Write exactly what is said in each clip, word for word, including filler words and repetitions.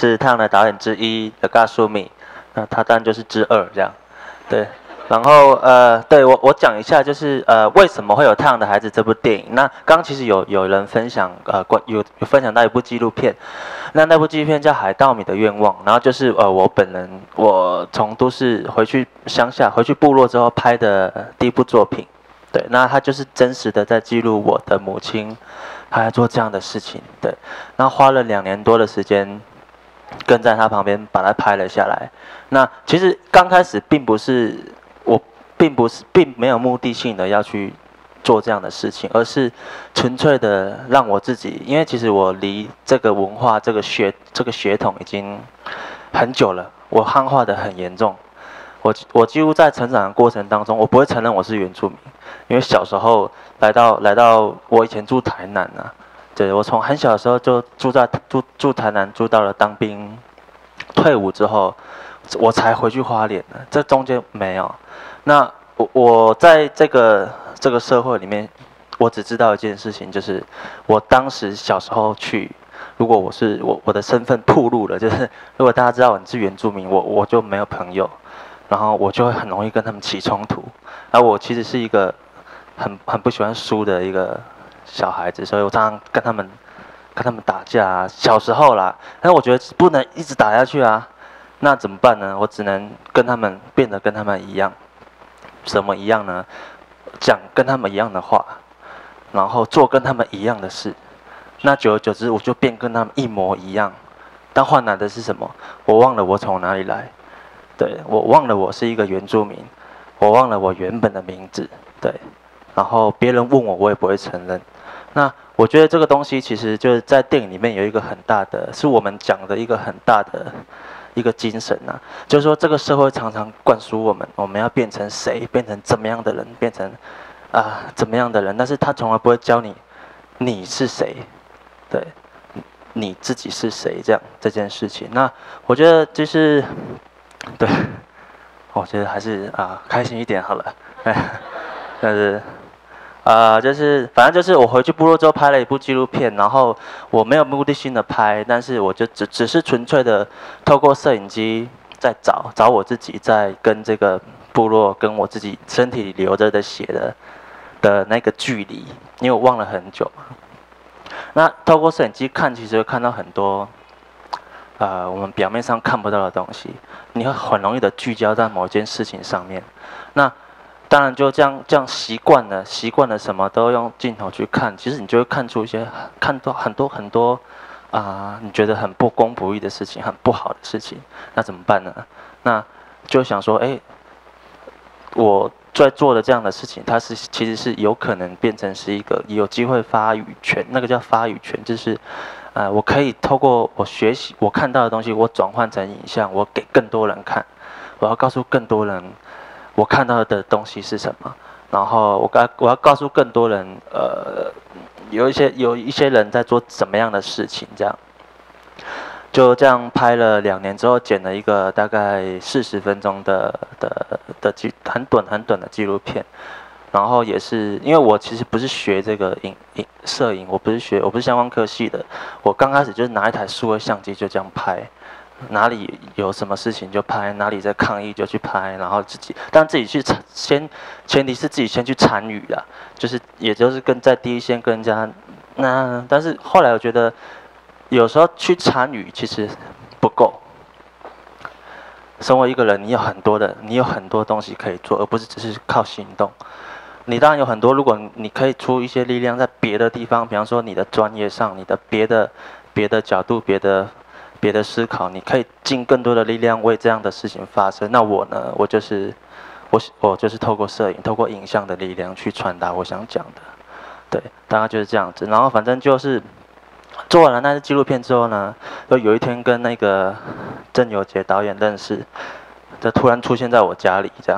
是太阳的导演之一的嘎苏米，那他当然就是之二这样，对。然后呃，对我我讲一下，就是呃为什么会有《太阳的孩子》这部电影？那刚刚其实有有人分享呃关有有分享到一部纪录片，那那部纪录片叫《海盗米的愿望》，然后就是呃我本人我从都市回去乡下回去部落之后拍的第一部作品，对，那他就是真实的在记录我的母亲，她在做这样的事情，对，然后花了两年多的时间。跟在他旁边把他拍了下来。那其实刚开始并不是我，并不是并没有目的性的要去做这样的事情，而是纯粹的让我自己，因为其实我离这个文化、这个血、这个血统已经很久了，我汉化的很严重。我我几乎在成长的过程当中，我不会承认我是原住民，因为小时候来到来到我以前住台南啊。对，我从很小的时候就住在住住台南，住到了当兵，退伍之后，我才回去花莲的。这中间没有。那我我在这个这个社会里面，我只知道一件事情，就是我当时小时候去，如果我是我我的身份暴露了，就是如果大家知道你是原住民，我我就没有朋友，然后我就会很容易跟他们起冲突。而我其实是一个很很不喜欢输的一个。小孩子，所以我常常跟他们跟他们打架啊。小时候啦，但是我觉得不能一直打下去啊，那怎么办呢？我只能跟他们变得跟他们一样，什么一样呢？讲跟他们一样的话，然后做跟他们一样的事。那久而久之，我就变跟他们一模一样。但换来的是什么？我忘了我从哪里来，对，我忘了我是一个原住民，我忘了我原本的名字，对。然后别人问我，我也不会承认。那我觉得这个东西其实就是在电影里面有一个很大的，是我们讲的一个很大的一个精神啊，就是说这个社会常常灌输我们，我们要变成谁，变成怎么样的人，变成啊、呃、怎么样的人，但是他从来不会教你你是谁，对，你自己是谁这样这件事情。那我觉得就是对，我觉得还是啊、呃、开心一点好了，哎，但是。呃，就是反正就是我回去部落之后拍了一部纪录片，然后我没有目的性的拍，但是我就只只是纯粹的透过摄影机在找找我自己，在跟这个部落跟我自己身体里流着的血的的那个距离，因为我忘了很久嘛。那透过摄影机看，其实会看到很多呃我们表面上看不到的东西，你会很容易的聚焦在某一件事情上面。那当然，就这样这样习惯了，习惯了什么都用镜头去看，其实你就会看出一些看到很多很多啊、呃，你觉得很不公不义的事情，很不好的事情，那怎么办呢？那就想说，哎，我在做的这样的事情，它是其实是有可能变成是一个有机会发语权，那个叫发语权，就是呃，我可以透过我学习我看到的东西，我转换成影像，我给更多人看，我要告诉更多人。我看到的东西是什么？然后我告我要告诉更多人，呃，有一些有一些人在做怎么样的事情，这样，就这样拍了两年之后，剪了一个大概四十分钟的的的纪很短很短的纪录片。然后也是因为我其实不是学这个影影摄影，我不是学我不是相关科系的，我刚开始就是拿一台数位相机就这样拍。哪里有什么事情就拍，哪里在抗议就去拍，然后自己，但自己去先，前提是自己先去参与啦，就是也就是跟在第一线跟人家，那但是后来我觉得，有时候去参与其实不够。身为一个人，你有很多的，你有很多东西可以做，而不是只是靠行动。你当然有很多，如果你可以出一些力量在别的地方，比方说你的专业上，你的别的别的角度，别的。别的思考，你可以尽更多的力量为这样的事情发生。那我呢？我就是我，我就是透过摄影、透过影像的力量去传达我想讲的。对，大概就是这样子。然后反正就是做完了那支纪录片之后呢，就有一天跟那个郑有杰导演认识，就突然出现在我家里，这样，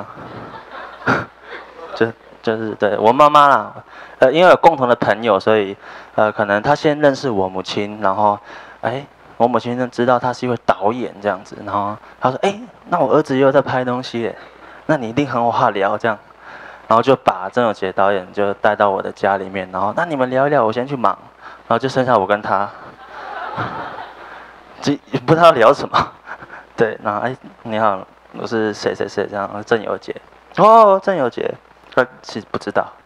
就就是对我妈妈啦，呃，因为有共同的朋友，所以呃，可能他先认识我母亲，然后哎。我母亲就知道他是一位导演这样子，然后他说：“哎、欸，那我儿子又在拍东西耶，那你一定很有话聊这样。”然后就把郑有杰导演就带到我的家里面，然后那你们聊一聊，我先去忙，然后就剩下我跟他， 就不知道聊什么。对，然后哎，你好，我是谁谁谁这样，郑有杰。哦，郑有杰，他其实不知道。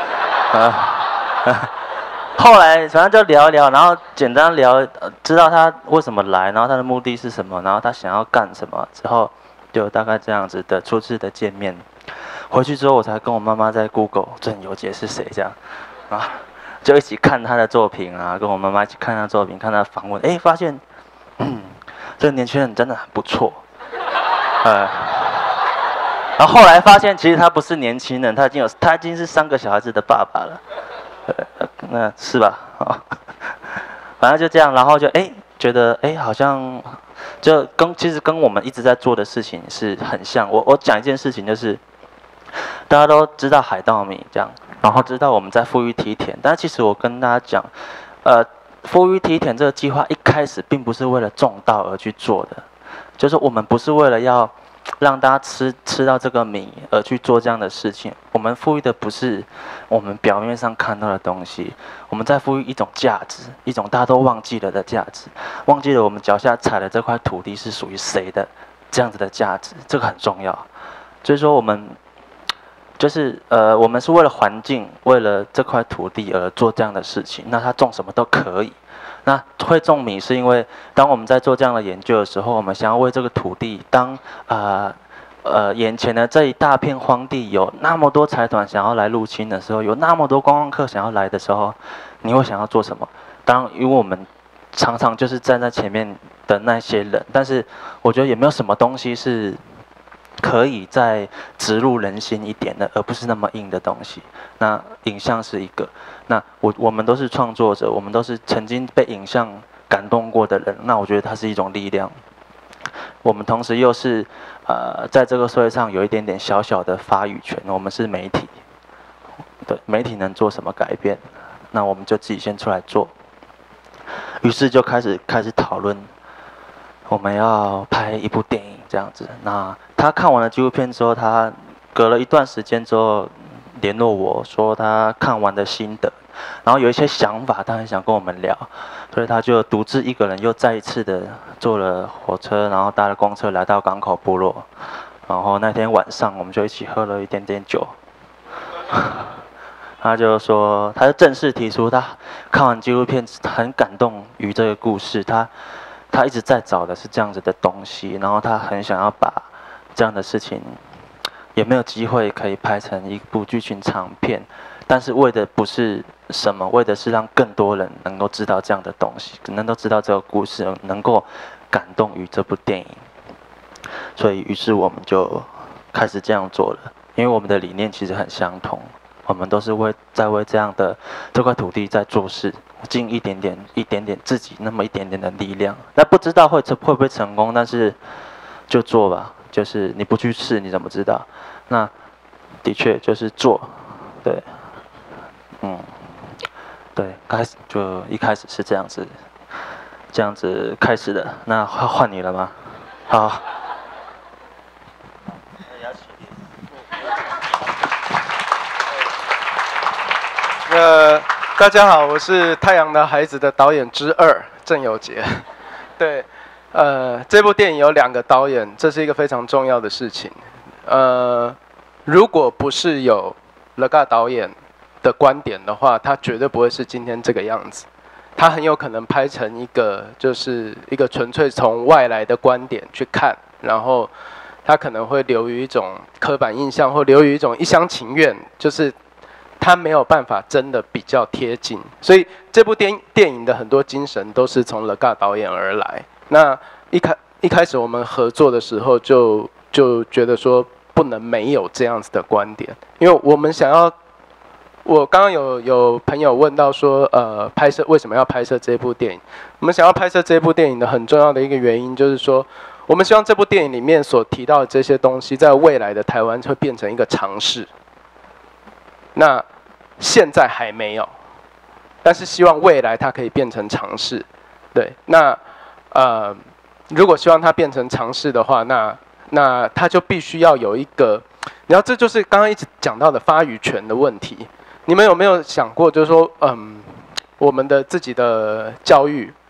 啊，后来反正就聊一聊，然后简单聊，呃知道他为什么来，然后他的目的是什么，然后他想要干什么，之后就大概这样子的初次的见面。回去之后，我才跟我妈妈在 Google 郑有杰是谁这样，啊，就一起看他的作品啊，跟我妈妈一起看他的作品，看他的访问，哎，发现，嗯，这个年轻人真的很不错，呃。然后后来发现，其实他不是年轻人，他已经有他已经是三个小孩子的爸爸了，呃，那是吧？哦，反正就这样，然后就哎觉得哎好像就跟其实跟我们一直在做的事情是很像。我我讲一件事情就是，大家都知道海稻米这样，然后知道我们在富裕梯田，但其实我跟大家讲，呃，富裕梯田这个计划一开始并不是为了种稻而去做的，就是我们不是为了要让大家吃吃到这个米而去做这样的事情。我们赋予的不是我们表面上看到的东西，我们在赋予一种价值，一种大家都忘记了的价值，忘记了我们脚下踩的这块土地是属于谁的这样子的价值，这个很重要。所以说我们就是呃，我们是为了环境，为了这块土地而做这样的事情。那它种什么都可以。那会种米是因为，当我们在做这样的研究的时候，我们想要为这个土地，当呃呃眼前的这一大片荒地有那么多财团想要来入侵的时候，有那么多观光客想要来的时候，你会想要做什么？当然，因为我们常常就是站在前面的那些人，但是我觉得有没有什么东西是可以再植入人心一点的，而不是那么硬的东西。那影像是一个，那我我们都是创作者，我们都是曾经被影像感动过的人。那我觉得它是一种力量。我们同时又是呃，在这个社会上有一点点小小的发语权。我们是媒体，对，媒体能做什么改变？那我们就自己先出来做。于是就开始开始讨论，我们要拍一部电影这样子。那他看完了纪录片之后，他隔了一段时间之后联络我说他看完的心得，然后有一些想法，他很想跟我们聊，所以他就独自一个人又再一次的坐了火车，然后搭了公车来到港口部落。然后那天晚上我们就一起喝了一点点酒。他就说，他就正式提出，他看完纪录片很感动于这个故事，他他一直在找的是这样子的东西，然后他很想要把这样的事情，有没有机会可以拍成一部剧情长片，但是为的不是什么，为的是让更多人能够知道这样的东西，能够知道这个故事，能够感动于这部电影。所以，于是我们就开始这样做了，因为我们的理念其实很相同。我们都是为在为这样的这块土地在做事，尽一点点、一点点自己那么一点点的力量。那不知道会会不会成功，但是就做吧。就是你不去试，你怎么知道？那的确就是做，对，嗯，对，开始就一开始是这样子，这样子开始的。那换换你了吗？好。 呃，大家好，我是《太阳的孩子》的导演之二郑有杰。对，呃，这部电影有两个导演，这是一个非常重要的事情。呃，如果不是有乐嘎导演的观点的话，他绝对不会是今天这个样子。他很有可能拍成一个，就是一个纯粹从外来的观点去看，然后他可能会流于一种刻板印象，或流于一种一厢情愿，就是他没有办法真的比较贴近。所以这部电电影的很多精神都是从乐嘎导演而来。那一开一开始我们合作的时候就就觉得说不能没有这样子的观点，因为我们想要。我刚刚有有朋友问到说，呃，拍摄为什么要拍摄这部电影？我们想要拍摄这部电影的很重要的一个原因，就是说，我们希望这部电影里面所提到的这些东西，在未来的台湾会变成一个常识。那现在还没有，但是希望未来它可以变成常识。对，那呃，如果希望它变成常识的话，那那它就必须要有一个，然后这就是刚刚一直讲到的发语权的问题。你们有没有想过，就是说，嗯，我们的自己的教育，我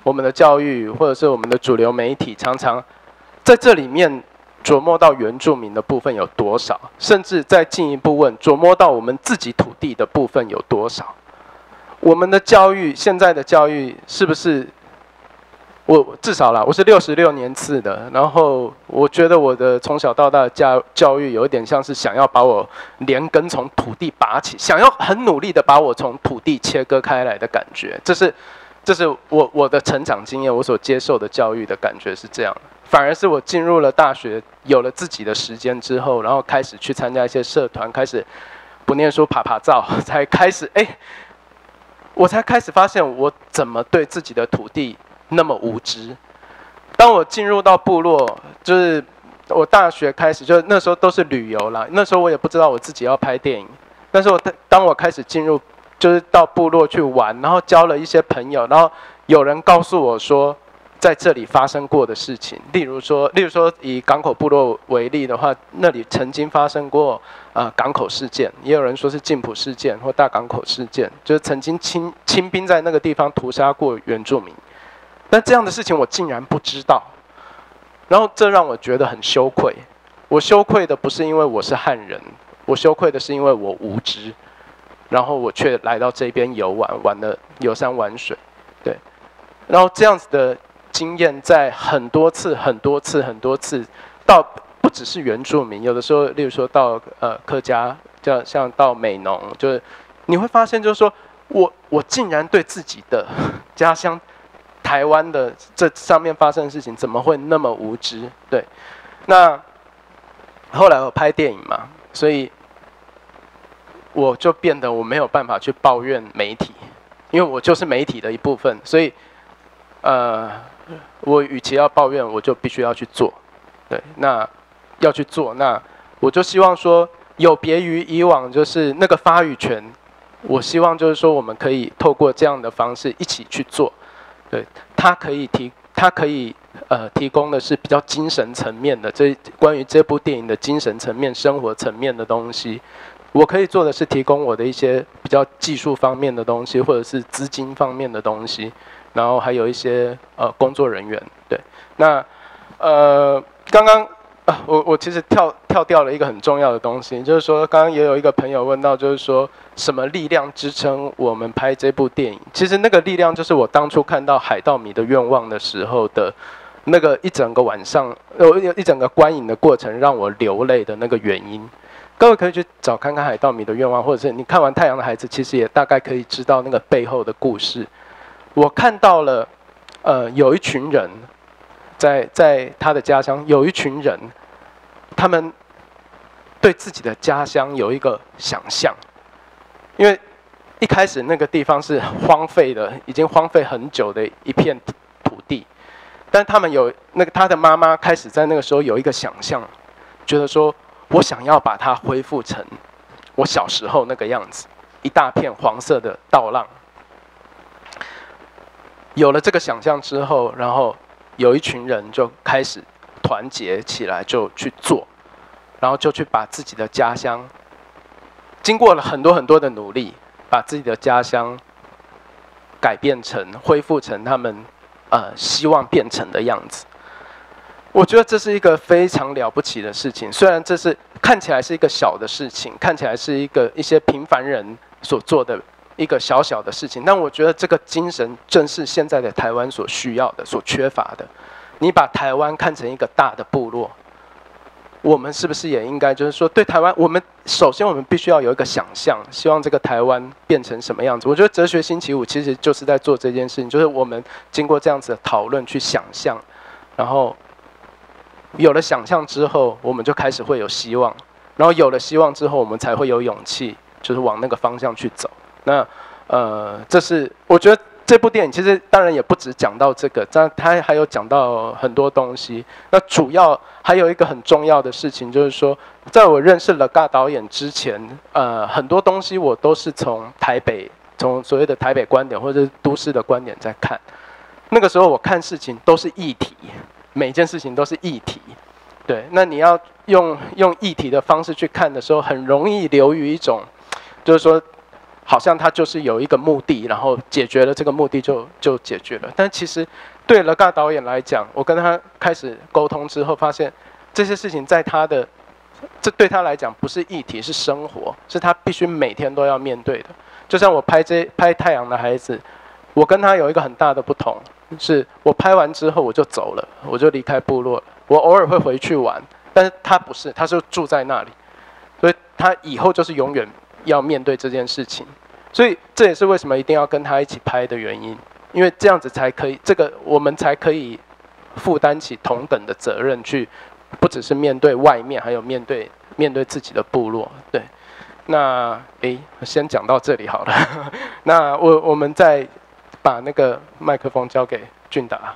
我们的教育或者是我们的主流媒体常常在这里面琢磨到原住民的部分有多少，甚至再进一步问，琢磨到我们自己土地的部分有多少？我们的教育，现在的教育是不是？我至少啦，我是六十六年次的，然后我觉得我的从小到大的教教育有一点像是想要把我连根从土地拔起，想要很努力的把我从土地切割开来的感觉。这是，这是我我的成长经验，我所接受的教育的感觉是这样。反而是我进入了大学，有了自己的时间之后，然后开始去参加一些社团，开始不念书爬爬照，才开始哎，我才开始发现我怎么对自己的土地那么无知。当我进入到部落，就是我大学开始，就那时候都是旅游啦。那时候我也不知道我自己要拍电影，但是我当我开始进入，就是到部落去玩，然后交了一些朋友，然后有人告诉我说，在这里发生过的事情，例如说，例如说以港口部落为例的话，那里曾经发生过呃港口事件，也有人说是禁埔事件或大港口事件，就是曾经清清兵在那个地方屠杀过原住民。但这样的事情我竟然不知道，然后这让我觉得很羞愧。我羞愧的不是因为我是汉人，我羞愧的是因为我无知，然后我却来到这边游玩，玩的游山玩水，对。然后这样子的经验在很多次、很多次、很多次，到不只是原住民，有的时候，例如说到呃客家，像像到美浓，就是你会发现，就是说我我竟然对自己的家乡台湾的这上面发生的事情，怎么会那么无知？对，那后来我拍电影嘛，所以我就变得我没有办法去抱怨媒体，因为我就是媒体的一部分，所以呃，我与其要抱怨，我就必须要去做。对，那要去做，那我就希望说，有别于以往就是那个发语权，我希望就是说，我们可以透过这样的方式一起去做。对，它可以提，它可以呃提供的是比较精神层面的，这关于这部电影的精神层面、生活层面的东西。我可以做的是提供我的一些比较技术方面的东西，或者是资金方面的东西，然后还有一些呃工作人员。对，那呃刚刚。啊，我我其实跳跳掉了一个很重要的东西，就是说，刚刚也有一个朋友问到，就是说什么力量支撑我们拍这部电影？其实那个力量就是我当初看到《海盗迷的愿望》的时候的，那个一整个晚上，呃，一整个观影的过程让我流泪的那个原因。各位可以去找看看《海盗迷的愿望》，或者是你看完《太阳的孩子》，其实也大概可以知道那个背后的故事。我看到了，呃，有一群人。在在他的家乡，有一群人，他们对自己的家乡有一个想象，因为一开始那个地方是荒废的，已经荒废很久的一片土地，但他们有那个他的妈妈开始在那个时候有一个想象，觉得说我想要把它恢复成我小时候那个样子，一大片黄色的稻浪。有了这个想象之后，然后。有一群人就开始团结起来，就去做，然后就去把自己的家乡，经过了很多很多的努力，把自己的家乡改变成、恢复成他们呃希望变成的样子。我觉得这是一个非常了不起的事情，虽然这是看起来是一个小的事情，看起来是一个一些平凡人所做的。一个小小的事情，但我觉得这个精神正是现在的台湾所需要的、所缺乏的。你把台湾看成一个大的部落，我们是不是也应该就是说，对台湾，我们首先我们必须要有一个想象，希望这个台湾变成什么样子？我觉得哲学星期五其实就是在做这件事情，就是我们经过这样子的讨论去想象，然后有了想象之后，我们就开始会有希望，然后有了希望之后，我们才会有勇气，就是往那个方向去走。那呃，这是我觉得这部电影其实当然也不只讲到这个，但它还有讲到很多东西。那主要还有一个很重要的事情，就是说，在我认识了尬导演之前，呃，很多东西我都是从台北，从所谓的台北观点或者是都市的观点在看。那个时候我看事情都是议题，每件事情都是议题。对，那你要用用议题的方式去看的时候，很容易流于一种，就是说。 好像他就是有一个目的，然后解决了这个目的就就解决了。但其实对了尬导演来讲，我跟他开始沟通之后，发现这些事情在他的这对他来讲不是议题，是生活，是他必须每天都要面对的。就像我拍这拍《太阳的孩子》，我跟他有一个很大的不同，是我拍完之后我就走了，我就离开部落了。我偶尔会回去玩，但是他不是，他是住在那里，所以他以后就是永远要面对这件事情。所以这也是为什么一定要跟他一起拍的原因，因为这样子才可以，这个我们才可以负担起同等的责任，去不只是面对外面，还有面对面对自己的部落。对，那诶，先讲到这里好了。那我我们再把那个麦克风交给俊达。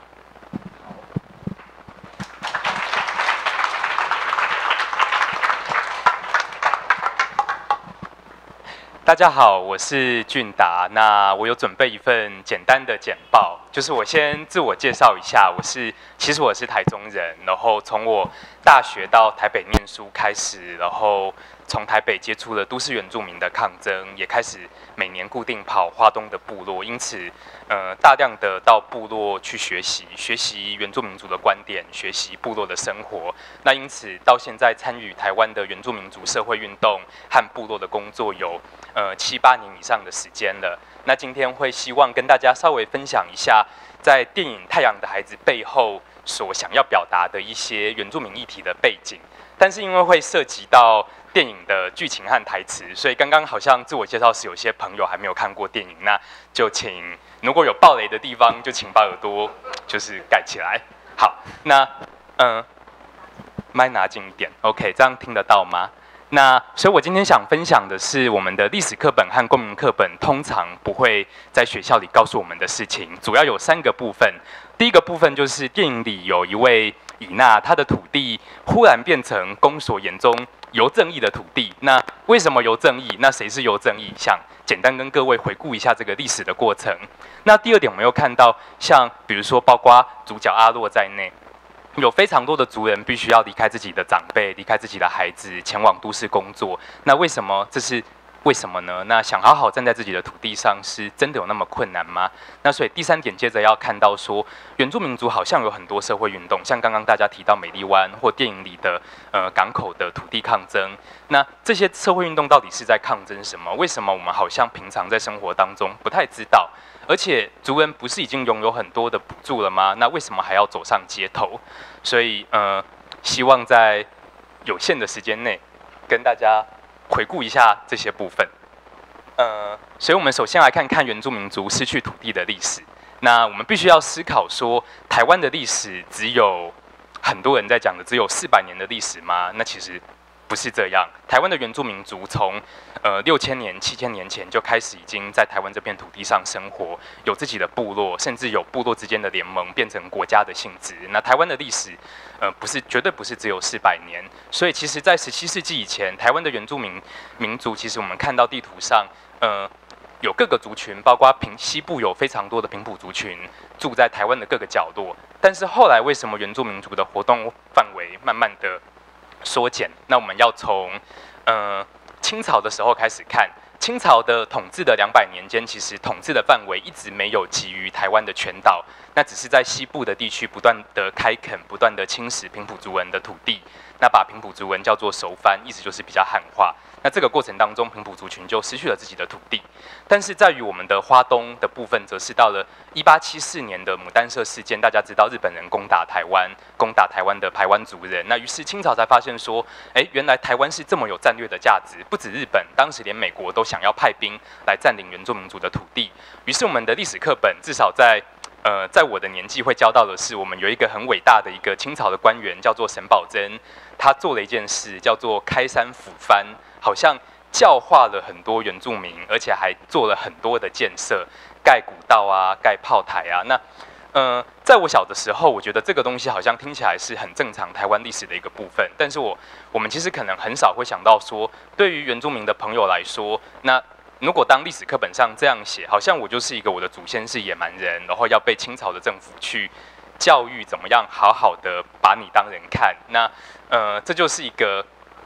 大家好，我是俊达。那我有准备一份简单的简报，就是我先自我介绍一下，我是其实我是台中人，然后从我大学到台北念书开始，然后从台北接触了都市原住民的抗争，也开始每年固定跑花东的部落，因此呃大量的到部落去学习，学习原住民族的观点，学习部落的生活。那因此到现在参与台湾的原住民族社会运动和部落的工作有呃七八年以上的时间了。那今天会希望跟大家稍微分享一下，在电影《太阳的孩子》背后所想要表达的一些原住民议题的背景，但是因为会涉及到电影的剧情和台词，所以刚刚好像自我介绍时有些朋友还没有看过电影，那就请如果有爆雷的地方，就请把耳朵就是盖起来。好，那嗯，麦拿近一点 ，OK， 这样听得到吗？那所以我今天想分享的是我们的历史课本和公民课本通常不会在学校里告诉我们的事情，主要有三个部分。第一个部分就是电影里有一位以娜，她的土地忽然变成公所眼中游正义的土地。那为什么游正义？那谁是游正义？想简单跟各位回顾一下这个历史的过程。那第二点，我们又看到像比如说包括主角阿洛在内，有非常多的族人必须要离开自己的长辈，离开自己的孩子，前往都市工作。那为什么这是为什么呢？那想好好站在自己的土地上，是真的有那么困难吗？那所以第三点，接着要看到说，原住民族好像有很多社会运动，像刚刚大家提到美丽湾或电影里的呃港口的土地抗争。那这些社会运动到底是在抗争什么？为什么我们好像平常在生活当中不太知道？而且族人不是已经拥有很多的补助了吗？那为什么还要走上街头？所以呃，希望在有限的时间内跟大家回顾一下这些部分。呃，所以我们首先来看看原住民族失去土地的历史。那我们必须要思考说，台湾的历史只有很多人在讲的只有四百年的历史吗？那其实不是这样。台湾的原住民族从呃六千年、七千年前就开始已经在台湾这片土地上生活，有自己的部落，甚至有部落之间的联盟，变成国家的性质。那台湾的历史，呃，不是绝对不是只有四百年。所以其实，在十七世纪以前，台湾的原住民民族，其实我们看到地图上，呃，有各个族群，包括平西部有非常多的平埔族群住在台湾的各个角落。但是后来为什么原住民族的活动范围慢慢的缩减？那我们要从呃清朝的时候开始看，清朝的统治的两百年间，其实统治的范围一直没有给予台湾的全岛，那只是在西部的地区不断的开垦，不断的侵蚀平埔族人的土地，那把平埔族人叫做熟番，意思就是比较汉化。那这个过程当中，平埔族群就失去了自己的土地。但是在于我们的花东的部分，则是到了一八七四年的牡丹社事件，大家知道日本人攻打台湾，攻打台湾的排湾族人。那于是清朝才发现说，哎，原来台湾是这么有战略的价值，不止日本，当时连美国都想要派兵来占领原住民族的土地。于是我们的历史课本，至少在呃，在我的年纪会教到的是，我们有一个很伟大的一个清朝的官员，叫做沈葆桢，他做了一件事，叫做开山抚番，好像教化了很多原住民，而且还做了很多的建设，盖古道啊，盖炮台啊。那呃，在我小的时候，我觉得这个东西好像听起来是很正常台湾历史的一个部分，但是我我们其实可能很少会想到说，对于原住民的朋友来说，那如果当历史课本上这样写，好像我就是一个我的祖先是野蛮人，然后要被清朝的政府去教育怎么样好好的把你当人看。那呃，这就是一个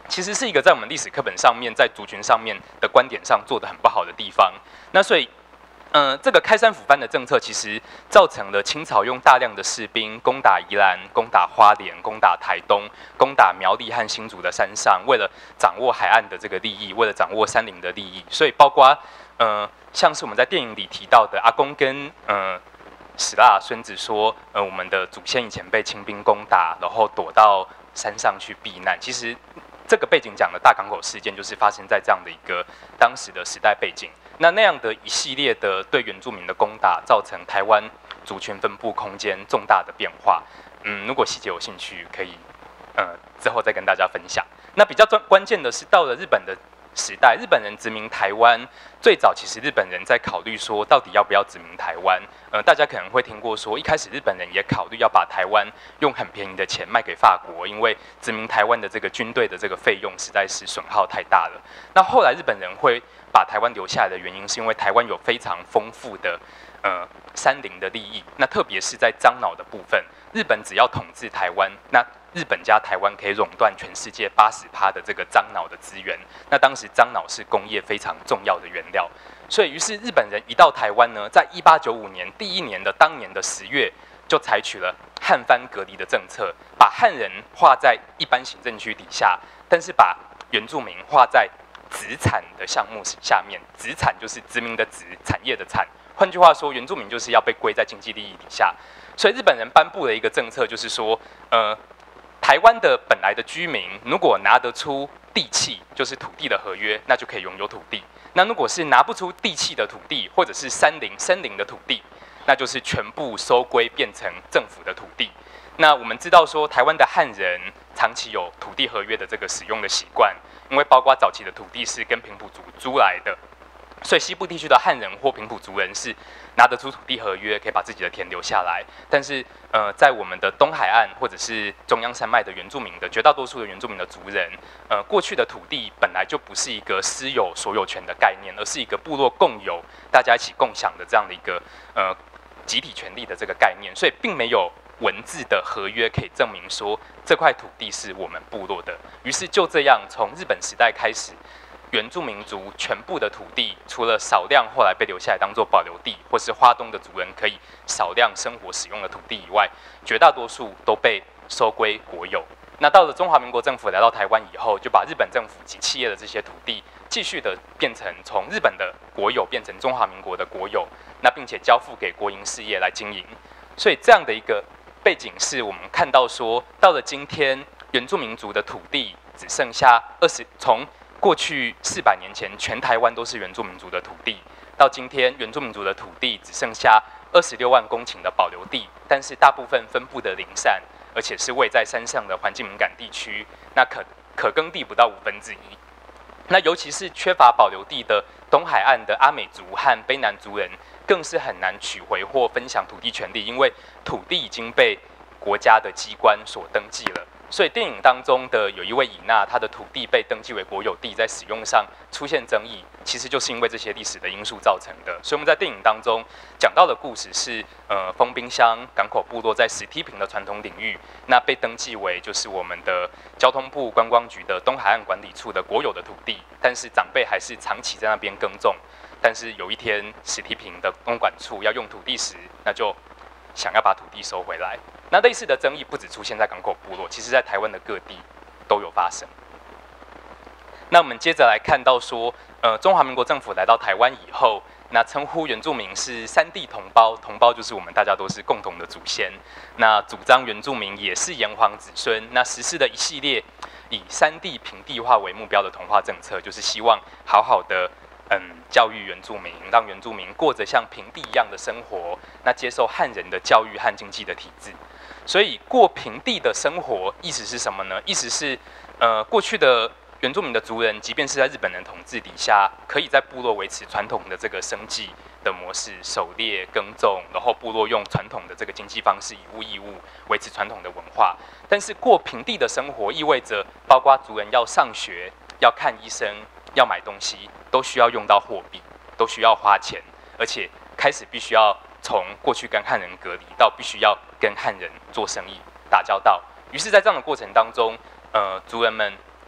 其实是一个在我们历史课本上面，在族群上面的观点上做得很不好的地方。那所以，嗯、呃，这个开山抚番的政策，其实造成了清朝用大量的士兵攻打宜兰、攻打花莲、攻打台东、攻打苗栗和新竹的山上，为了掌握海岸的这个利益，为了掌握山林的利益，所以包括呃，像是我们在电影里提到的阿公跟呃史拉孙子说，呃，我们的祖先以前被清兵攻打，然后躲到山上去避难，其实。这个背景讲的大港口事件，就是发生在这样的一个当时的时代背景。那那样的一系列的对原住民的攻打，造成台湾族群分布空间重大的变化。嗯，如果细节有兴趣，可以呃之后再跟大家分享。那比较关键的是，到了日本的时代，日本人殖民台湾，最早其实日本人在考虑说，到底要不要殖民台湾？呃，大家可能会听过说，一开始日本人也考虑要把台湾用很便宜的钱卖给法国，因为殖民台湾的这个军队的这个费用实在是损耗太大了。那后来日本人会把台湾留下来的原因，是因为台湾有非常丰富的呃山林的利益，那特别是在樟脑的部分，日本只要统治台湾，那日本加台湾可以垄断全世界八十趴的这个樟脑的资源。那当时樟脑是工业非常重要的原料，所以于是日本人一到台湾呢，在一八九五年第一年的当年的十月，就采取了汉番隔离的政策，把汉人划在一般行政区底下，但是把原住民划在殖产的项目下面。殖产就是殖民的殖，产业的产。换句话说，原住民就是要被归在经济利益底下。所以日本人颁布了一个政策，就是说，呃。台湾的本来的居民，如果拿得出地契，就是土地的合约，那就可以拥有土地。那如果是拿不出地契的土地，或者是山林、森林的土地，那就是全部收归变成政府的土地。那我们知道说，台湾的汉人长期有土地合约的这个使用的习惯，因为包括早期的土地是跟平埔族租来的。所以西部地区的汉人或平埔族人是拿得出土地合约，可以把自己的田留下来。但是，呃，在我们的东海岸或者是中央山脉的原住民的绝大多数的原住民的族人，呃，过去的土地本来就不是一个私有所有权的概念，而是一个部落共有、大家一起共享的这样的一个呃集体权利的这个概念，所以并没有文字的合约可以证明说这块土地是我们部落的。于是就这样，从日本时代开始。原住民族全部的土地，除了少量后来被留下来当作保留地，或是花东的族人可以少量生活使用的土地以外，绝大多数都被收归国有。那到了中华民国政府来到台湾以后，就把日本政府及企业的这些土地，继续的变成从日本的国有变成中华民国的国有，那并且交付给国营事业来经营。所以这样的一个背景是我们看到说，到了今天，原住民族的土地只剩下二十从。过去四百年前，全台湾都是原住民族的土地。到今天，原住民族的土地只剩下二十六万公顷的保留地，但是大部分分布的零散，而且是位在山上的环境敏感地区。那可可耕地不到五分之一。那尤其是缺乏保留地的东海岸的阿美族和卑南族人，更是很难取回或分享土地权利，因为土地已经被国家的机关所登记了。所以电影当中的有一位乙娜，她的土地被登记为国有地，在使用上出现争议，其实就是因为这些历史的因素造成的。所以我们在电影当中讲到的故事是，呃，丰滨乡港口部落在石梯坪的传统领域，那被登记为就是我们的交通部观光局的东海岸管理处的国有的土地，但是长辈还是长期在那边耕种。但是有一天，石梯坪的公管处要用土地时，那就想要把土地收回来。那类似的争议不只出现在港口部落，其实在台湾的各地都有发生。那我们接着来看到说，呃，中华民国政府来到台湾以后，那称呼原住民是山地同胞，同胞就是我们大家都是共同的祖先。那主张原住民也是炎黄子孙，那实施的一系列以山地平地化为目标的同化政策，就是希望好好的。嗯，教育原住民，让原住民过着像平地一样的生活，那接受汉人的教育和经济的体制。所以过平地的生活，意思是什么呢？意思是，呃，过去的原住民的族人，即便是在日本人统治底下，可以在部落维持传统的这个生计的模式，狩猎、耕种，然后部落用传统的这个经济方式，以物易物，维持传统的文化。但是过平地的生活，意味着包括族人要上学、要看医生。要买东西都需要用到货币，都需要花钱，而且开始必须要从过去跟汉人隔离，到必须要跟汉人做生意、打交道。于是，在这样的过程当中，呃，族人们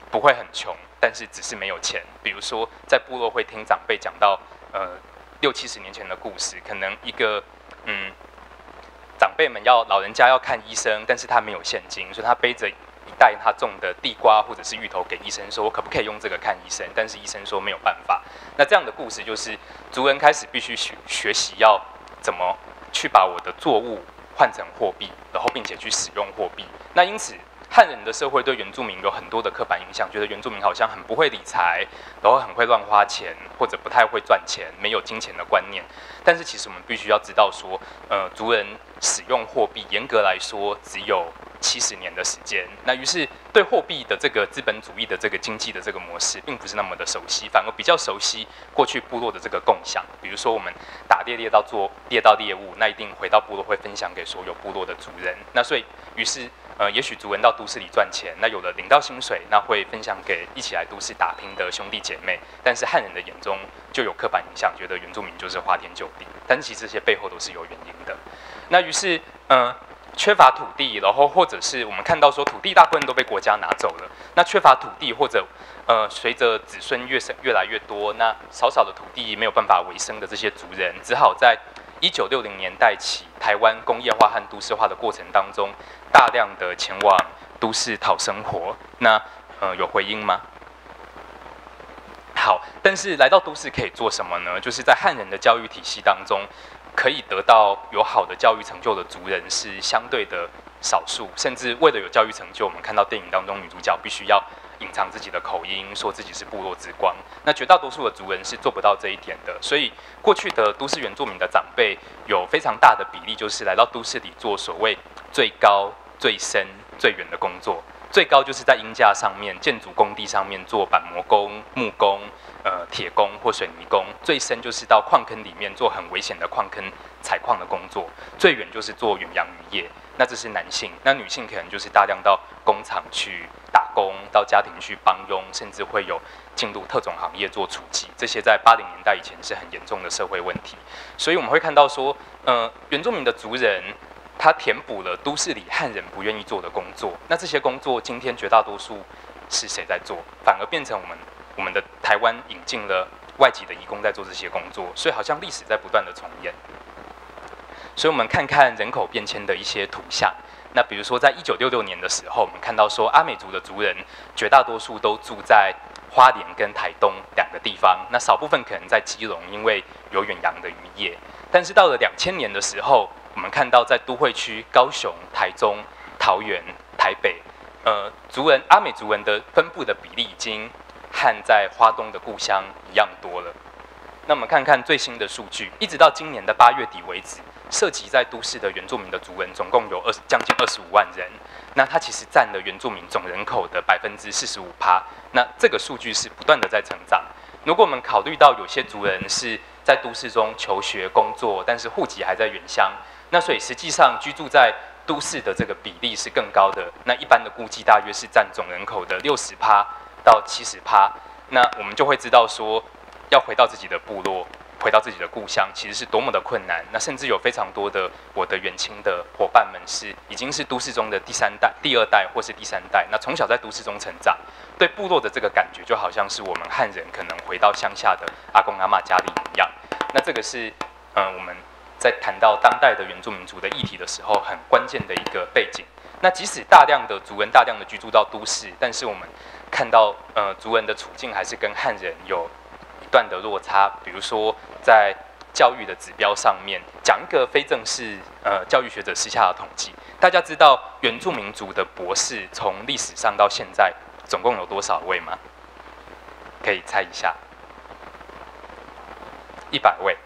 不会很穷，但是只是没有钱。比如说在部落会听长辈讲到，呃，六七十年前的故事，可能一个嗯，长辈们要老人家要看医生，但是他没有现金，所以他背着一袋他种的地瓜或者是芋头给医生说，我可不可以用这个看医生？但是医生说没有办法。那这样的故事就是族人开始必须学学习要怎么去把我的作物换成货币，然后并且去使用货币。那因此汉人的社会对原住民有很多的刻板印象，觉得原住民好像很不会理财，然后很会乱花钱，或者不太会赚钱，没有金钱的观念。但是其实我们必须要知道说，呃，族人使用货币，严格来说只有七十年的时间。那于是对货币的这个资本主义的这个经济的这个模式，并不是那么的熟悉，反而比较熟悉过去部落的这个共享。比如说我们打猎猎到做猎到猎物，那一定回到部落会分享给所有部落的族人。那所以于是呃，也许族人到都市里赚钱，那有了领到薪水，那会分享给一起来都市打拼的兄弟姐妹。但是汉人的眼中就有刻板印象，觉得原住民就是花天酒地。但是其实这些背后都是有原因的。那于是，呃，缺乏土地，然后或者是我们看到说土地大部分都被国家拿走了。那缺乏土地或者呃，随着子孙越生越来越多，那少少的土地没有办法维生的这些族人，只好在一九六零年代起，台湾工业化和都市化的过程当中，大量的前往都市讨生活。那呃，有回音吗？好，但是来到都市可以做什么呢？就是在汉人的教育体系当中，可以得到有好的教育成就的族人是相对的少数，甚至为了有教育成就，我们看到电影当中女主角必须要隐藏自己的口音，说自己是部落之光。那绝大多数的族人是做不到这一点的，所以过去的都市原住民的长辈有非常大的比例，就是来到都市里做所谓最高、最深、最远的工作。最高就是在鹰架上面、建筑工地上面做板模工、木工、呃铁工或水泥工；最深就是到矿坑里面做很危险的矿坑采矿的工作；最远就是做远洋渔业。那这是男性，那女性可能就是大量到工厂去打工，到家庭去帮佣，甚至会有进入特种行业做处级。这些在八零年代以前是很严重的社会问题。所以我们会看到说，呃，原住民的族人，他填补了都市里汉人不愿意做的工作。那这些工作今天绝大多数是谁在做？反而变成我们我们的台湾引进了外籍的移工在做这些工作，所以好像历史在不断的重演。所以我们看看人口变迁的一些图像。那比如说在一九六六年的时候，我们看到说阿美族的族人绝大多数都住在花莲跟台东两个地方，那少部分可能在基隆，因为有远洋的渔业。但是到了两千年的时候，我们看到在都会区高雄、台中、桃园、台北，呃，族人阿美族人的分布的比例已经和在花东的故乡一样多了。那我们看看最新的数据，一直到今年的八月底为止，涉及在都市的原住民的族人总共有二将近二十五万人。那它其实占了原住民总人口的百分之四十五趴。那这个数据是不断的在成长。如果我们考虑到有些族人是在都市中求学工作，但是户籍还在原乡，那所以实际上居住在都市的这个比例是更高的。那一般的估计大约是占总人口的六十趴到七十趴。那我们就会知道说，要回到自己的部落，回到自己的故乡，其实是多么的困难。那甚至有非常多的我的远亲的伙伴们是已经是都市中的第三代、第二代或是第三代。那从小在都市中成长，对部落的这个感觉就好像是我们汉人可能回到乡下的阿公阿嬷家里一样。那这个是嗯、呃、我们在谈到当代的原住民族的议题的时候很关键的一个背景。那即使大量的族人大量的居住到都市，但是我们看到呃族人的处境还是跟汉人有一段的落差。比如说在教育的指标上面，讲一个非正式呃教育学者私下的统计，大家知道原住民族的博士从历史上到现在总共有多少位吗？可以猜一下。一百位。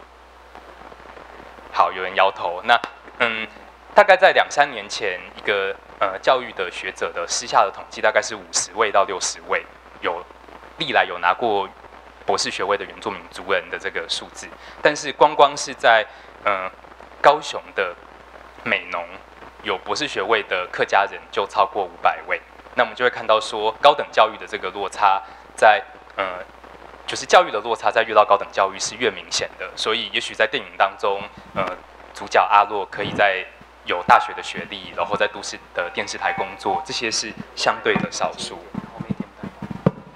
好，有人摇头。那嗯，大概在两三年前，一个呃教育的学者的私下的统计，大概是五十位到六十位，有历来有拿过博士学位的原住民族人的这个数字。但是光光是在呃高雄的美浓有博士学位的客家人就超过五百位。那我们就会看到说，高等教育的这个落差在呃。就是教育的落差，在越到高等教育是越明显的，所以也许在电影当中，呃，主角阿洛可以在有大学的学历，然后在都市的电视台工作，这些是相对的少数。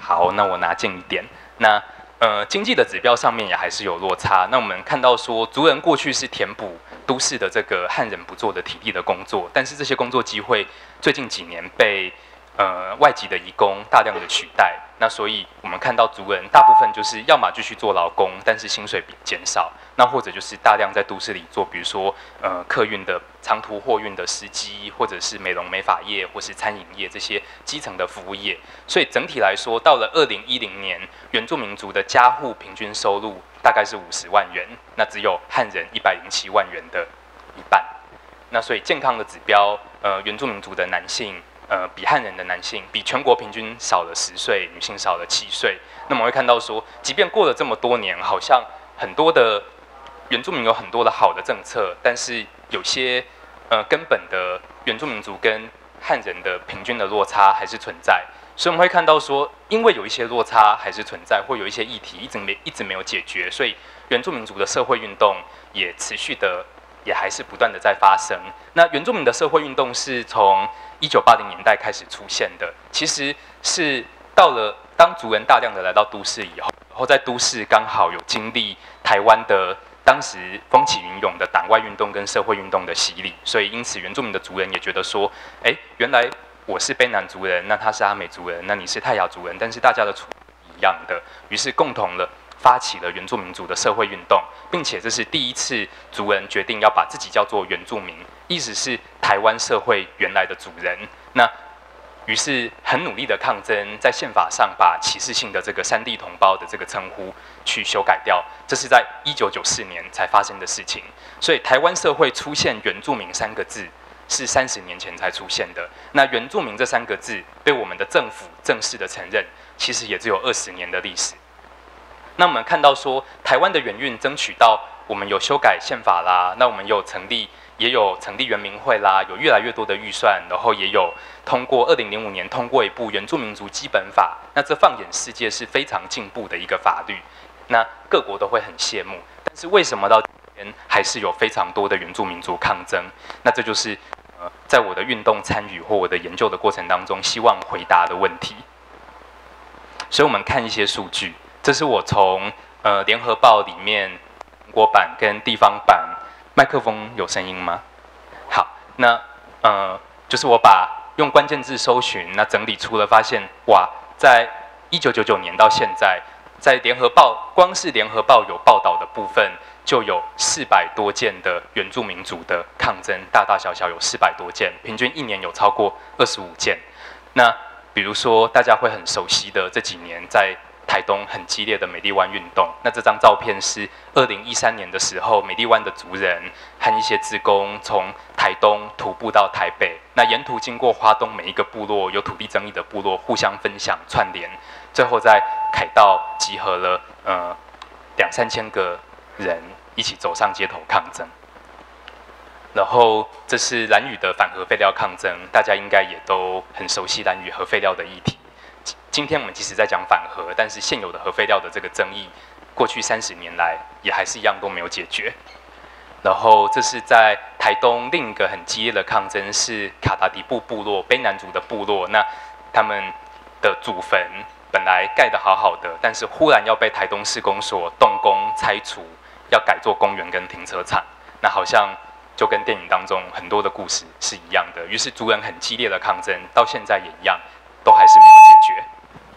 好，那我拿近一点。那呃，经济的指标上面也还是有落差。那我们看到说，族人过去是填补都市的这个汉人不做的体力的工作，但是这些工作机会最近几年被呃外籍的移工大量的取代。那所以我们看到族人大部分就是要么继续做劳工，但是薪水比减少；那或者就是大量在都市里做，比如说呃客运的长途货运的司机，或者是美容美发业，或是餐饮业这些基层的服务业。所以整体来说，到了二零一零年，原住民族的家户平均收入大概是五十万元，那只有汉人一百零七万元的一半。那所以健康的指标，呃，原住民族的男性。呃，比汉人的男性比全国平均少了十岁，女性少了七岁。那么我们会看到说，即便过了这么多年，好像很多的原住民有很多的好的政策，但是有些呃根本的原住民族跟汉人的平均的落差还是存在。所以我们会看到说，因为有一些落差还是存在，或有一些议题一直没一直没有解决，所以原住民族的社会运动也持续的。也还是不断的在发生。那原住民的社会运动是从一九八零年代开始出现的，其实是到了当族人大量的来到都市以后，然后在都市刚好有经历台湾的当时风起云涌的党外运动跟社会运动的洗礼，所以因此原住民的族人也觉得说，哎，原来我是卑南族人，那他是阿美族人，那你是泰雅族人，但是大家的处境一样的，于是共同了。发起了原住民族的社会运动，并且这是第一次族人决定要把自己叫做原住民，意思是台湾社会原来的主人。那于是很努力的抗争，在宪法上把歧视性的这个山地同胞的这个称呼去修改掉，这是在一九九四年才发生的事情。所以台湾社会出现原住民三个字是三十年前才出现的。那原住民这三个字被我们的政府正式的承认，其实也只有二十年的历史。那我们看到说，台湾的原运争取到我们有修改宪法啦，那我们有成立，也有成立原民会啦，有越来越多的预算，然后也有通过二零零五年通过一部原住民族基本法，那这放眼世界是非常进步的一个法律，那各国都会很羡慕。但是为什么到今天还是有非常多的原住民族抗争？那这就是呃，在我的运动参与或我的研究的过程当中，希望回答的问题。所以我们看一些数据。这是我从呃联合报里面中国版跟地方版，麦克风有声音吗？好，那呃就是我把用关键字搜寻，那整理出了发现，哇，在一九九九年到现在，在联合报光是联合报有报道的部分，就有四百多件的原住民族的抗争，大大小小有四百多件，平均一年有超过二十五件。那比如说大家会很熟悉的这几年在台东很激烈的美丽湾运动，那这张照片是二零一三年的时候，美丽湾的族人和一些志工从台东徒步到台北，那沿途经过花东每一个部落有土地争议的部落，互相分享串联，最后在凯道集合了呃两三千个人一起走上街头抗争。然后这是兰屿的反核废料抗争，大家应该也都很熟悉兰屿核废料的议题。今天我们即使在讲反核，但是现有的核废料的这个争议，过去三十年来也还是一样都没有解决。然后这是在台东另一个很激烈的抗争，是卡达迪布部落卑南族的部落，那他们的祖坟本来盖得好好的，但是忽然要被台东市公所动工拆除，要改做公园跟停车场，那好像就跟电影当中很多的故事是一样的。于是族人很激烈的抗争，到现在也一样，都还是没有解决。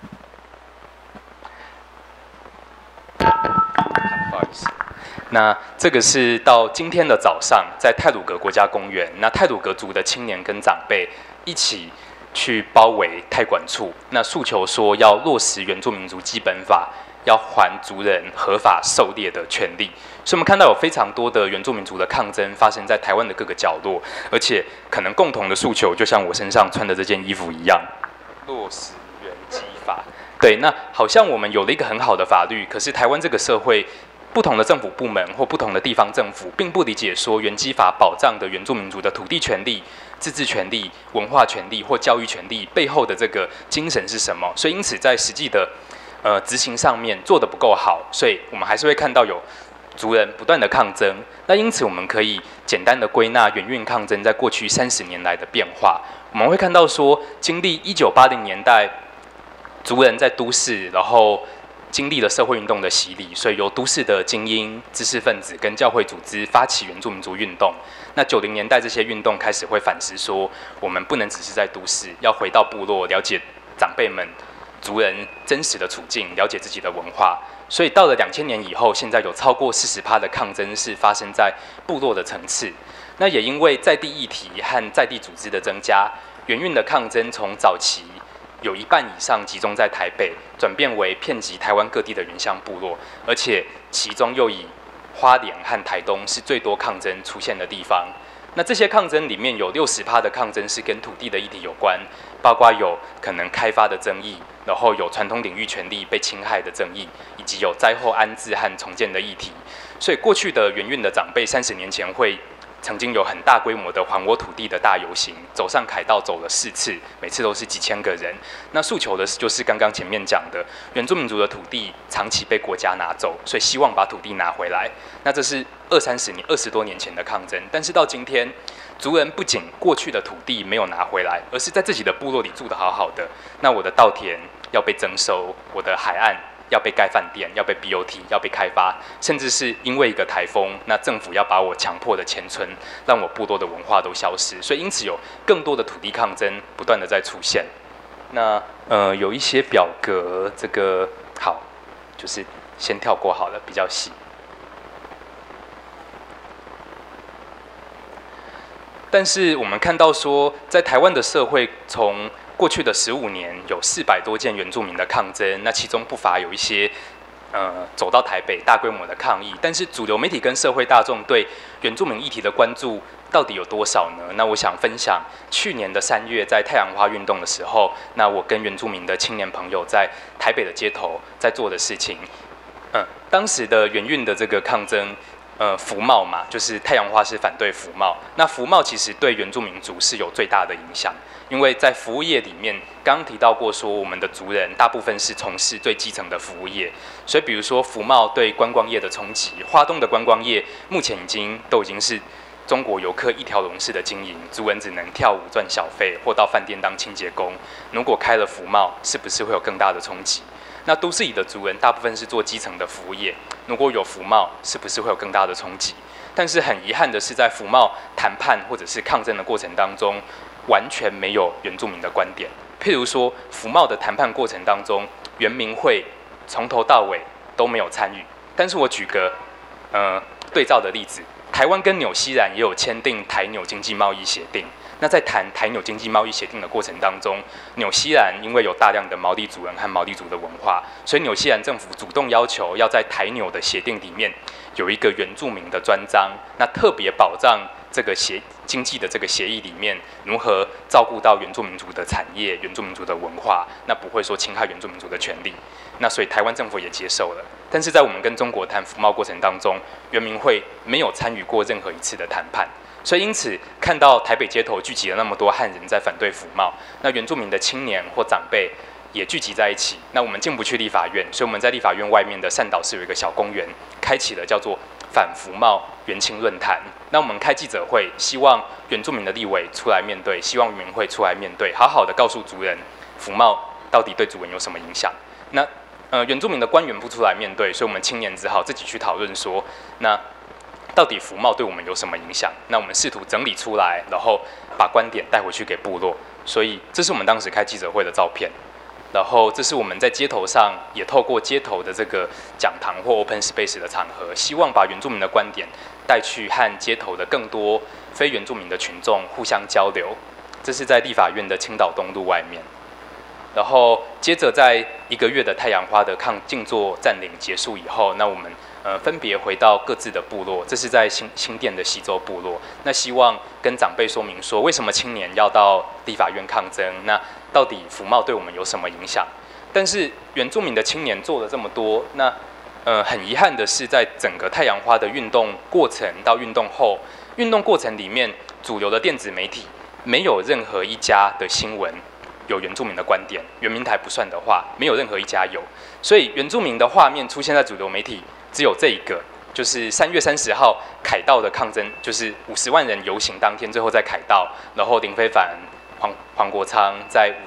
不好意思，那这个是到今天的早上，在太鲁阁国家公园，那太鲁阁族的青年跟长辈一起去包围太管处，那诉求说要落实原住民族基本法，要还族人合法狩猎的权利。所以我们看到有非常多的原住民族的抗争发生在台湾的各个角落，而且可能共同的诉求就像我身上穿的这件衣服一样，落实原基法。对，那好像我们有了一个很好的法律，可是台湾这个社会，不同的政府部门或不同的地方政府，并不理解说原基法保障的原住民族的土地权利、自治权利、文化权利或教育权利背后的这个精神是什么。所以因此在实际的呃执行上面做得不够好，所以我们还是会看到有族人不断的抗争。那因此我们可以简单的归纳原运抗争在过去三十年来的变化。我们会看到说，经历一九八零年代族人在都市，然后经历了社会运动的洗礼，所以由都市的精英、知识分子跟教会组织发起原住民族运动。那九零年代这些运动开始会反思说，我们不能只是在都市，要回到部落，了解长辈们、族人真实的处境，了解自己的文化。所以到了两千年以后，现在有超过四十趴的抗争是发生在部落的层次。那也因为在地议题和在地组织的增加，原运的抗争从早期有一半以上集中在台北，转变为遍及台湾各地的原乡部落，而且其中又以花莲和台东是最多抗争出现的地方。那这些抗争里面有六十趴的抗争是跟土地的议题有关，包括有可能开发的争议，然后有传统领域权利被侵害的争议，以及有灾后安置和重建的议题。所以过去的原运的长辈三十年前会曾经有很大规模的还我土地的大游行，走上凯道走了四次，每次都是几千个人。那诉求的就是刚刚前面讲的，原住民族的土地长期被国家拿走，所以希望把土地拿回来。那这是二三十年、二十多年前的抗争，但是到今天，族人不仅过去的土地没有拿回来，而是在自己的部落里住得好好的。那我的稻田要被征收，我的海岸要被盖饭店，要被 B O T， 要被开发，甚至是因为一个台风，那政府要把我强迫的迁村，让我部落的文化都消失，所以因此有更多的土地抗争不断的在出现。那呃有一些表格，这个好，就是先跳过好了，比较细。但是我们看到说，在台湾的社会从过去的十五年有四百多件原住民的抗争，那其中不乏有一些呃走到台北大规模的抗议，但是主流媒体跟社会大众对原住民议题的关注到底有多少呢？那我想分享去年的三月在太阳花运动的时候，那我跟原住民的青年朋友在台北的街头在做的事情。嗯，当时的原运的这个抗争。呃，服贸嘛，就是太阳花是反对服贸。那服贸其实对原住民族是有最大的影响，因为在服务业里面，刚刚提到过说，我们的族人大部分是从事最基层的服务业，所以比如说服贸对观光业的冲击，花东的观光业目前已经都已经是中国游客一条龙式的经营，族人只能跳舞赚小费，或到饭店当清洁工。如果开了服贸，是不是会有更大的冲击？那都市里的族人大部分是做基层的服务业，如果有服贸，是不是会有更大的冲击？但是很遗憾的是，在服贸谈判或者是抗争的过程当中，完全没有原住民的观点。譬如说，服贸的谈判过程当中，原民会从头到尾都没有参与。但是我举个呃对照的例子，台湾跟纽西兰也有签订台纽经济贸易协定。那在谈台纽经济贸易协定的过程当中，纽西兰因为有大量的毛利族人和毛利族的文化，所以纽西兰政府主动要求要在台纽的协定里面有一个原住民的专章，那特别保障这个协经济的这个协议里面如何照顾到原住民族的产业、原住民族的文化，那不会说侵害原住民族的权利。那所以台湾政府也接受了，但是在我们跟中国谈服贸过程当中，原民会没有参与过任何一次的谈判。所以因此看到台北街头聚集了那么多汉人在反对服贸，那原住民的青年或长辈也聚集在一起。那我们进不去立法院，所以我们在立法院外面的善导寺有一个小公园，开启了叫做反服贸原青论坛。那我们开记者会，希望原住民的立委出来面对，希望原民会出来面对，好好的告诉族人服贸到底对族人有什么影响。那呃原住民的官员不出来面对，所以我们青年只好自己去讨论说，那到底服贸对我们有什么影响？那我们试图整理出来，然后把观点带回去给部落。所以这是我们当时开记者会的照片。然后这是我们在街头上也透过街头的这个讲堂或 open space 的场合，希望把原住民的观点带去和街头的更多非原住民的群众互相交流。这是在立法院的青岛东路外面。然后接着在一个月的太阳花的抗静坐占领结束以后，那我们呃分别回到各自的部落。这是在新新店的西周部落。那希望跟长辈说明说，为什么青年要到立法院抗争？那到底服贸对我们有什么影响？但是原住民的青年做了这么多，那呃很遗憾的是，在整个太阳花的运动过程到运动后，运动过程里面，主流的电子媒体没有任何一家的新闻有原住民的观点，原民台不算的话，没有任何一家有。所以原住民的画面出现在主流媒体只有这一个，就是三月三十号凯道的抗争，就是五十万人游行当天，最后在凯道，然后林非凡、黄黄国昌在五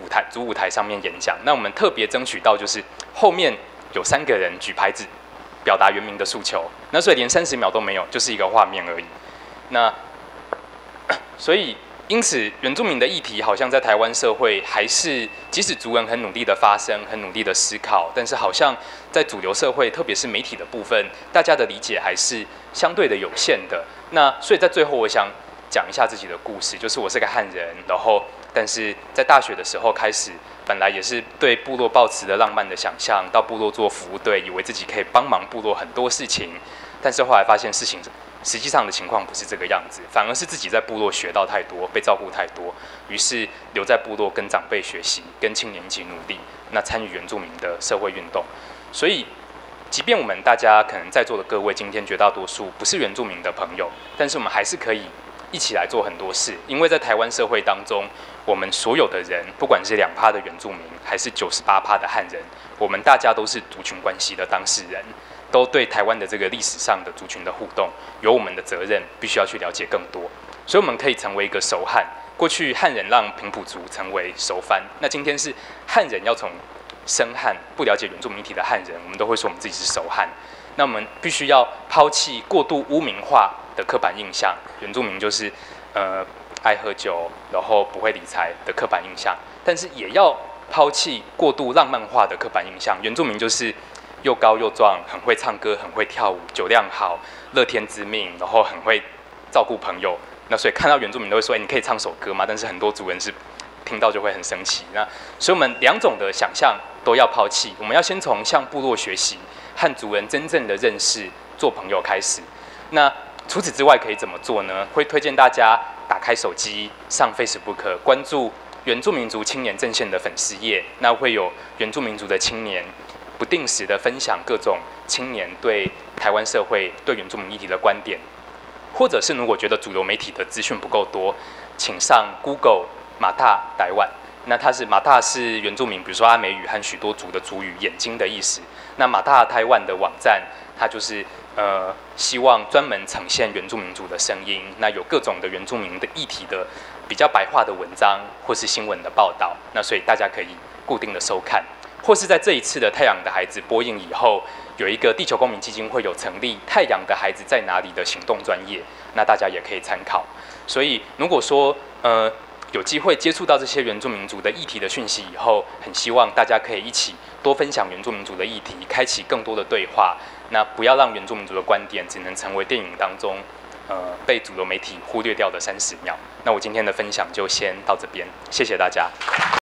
舞台主舞台上面演讲。那我们特别争取到就是后面有三个人举牌子，表达原民的诉求。那所以连三十秒都没有，就是一个画面而已。那所以因此原住民的议题好像在台湾社会还是，即使族人很努力的发声，很努力的思考，但是好像在主流社会，特别是媒体的部分，大家的理解还是相对的有限的。那所以在最后，我想讲一下自己的故事，就是我是个汉人，然后但是在大学的时候开始，本来也是对部落抱持的浪漫的想象，到部落做服务队，以为自己可以帮忙部落很多事情，但是后来发现事情实际上的情况不是这个样子，反而是自己在部落学到太多，被照顾太多，于是留在部落跟长辈学习，跟青年一起努力，那参与原住民的社会运动。所以，即便我们大家可能在座的各位今天绝大多数不是原住民的朋友，但是我们还是可以一起来做很多事，因为在台湾社会当中，我们所有的人，不管是两趴的原住民，还是九十八趴的汉人，我们大家都是族群关系的当事人。都对台湾的这个历史上的族群的互动有我们的责任，必须要去了解更多，所以我们可以成为一个熟汉。过去汉人让平埔族成为熟番，那今天是汉人要从生汉不了解原住民议题的汉人，我们都会说我们自己是熟汉。那我们必须要抛弃过度污名化的刻板印象，原住民就是呃爱喝酒，然后不会理财的刻板印象，但是也要抛弃过度浪漫化的刻板印象，原住民就是又高又壮，很会唱歌，很会跳舞，酒量好，乐天知命，然后很会照顾朋友。那所以看到原住民都会说：“哎，你可以唱首歌吗？”但是很多族人是听到就会很生气。那所以我们两种的想象都要抛弃，我们要先从向部落学习，和族人真正的认识、做朋友开始。那除此之外可以怎么做呢？会推荐大家打开手机，上 Facebook 关注原住民族青年阵线的粉丝页，那会有原住民族的青年不定时的分享各种青年对台湾社会、对原住民议题的观点，或者是如果觉得主流媒体的资讯不够多，请上 Google 马踏台湾。那它是马踏是原住民，比如说阿美语和许多族的族语眼睛的意思。那马踏台湾的网站，它就是呃希望专门呈现原住民族的声音。那有各种的原住民的议题的比较白话的文章或是新闻的报道。那所以大家可以固定的收看。或是在这一次的《太阳的孩子》播映以后，有一个地球公民基金会有成立“太阳的孩子在哪里”的行动专业，那大家也可以参考。所以，如果说呃有机会接触到这些原住民族的议题的讯息以后，很希望大家可以一起多分享原住民族的议题，开启更多的对话。那不要让原住民族的观点只能成为电影当中呃被主流媒体忽略掉的三十秒。那我今天的分享就先到这边，谢谢大家。